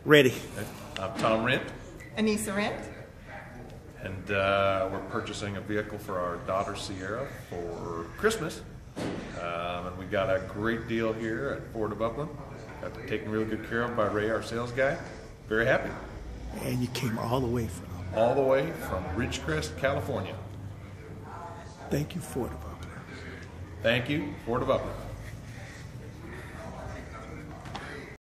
Ready. I'm Tom Rent, Anissa Rent. and we're purchasing a vehicle for our daughter Sierra for Christmas. And we got a great deal here at Ford of Upland. Got taken really good care of by Ray, our sales guy. Very happy. And you came all the way from. All the way from Ridgecrest, California. Thank you, Ford of Upland. Thank you, Ford of Upland.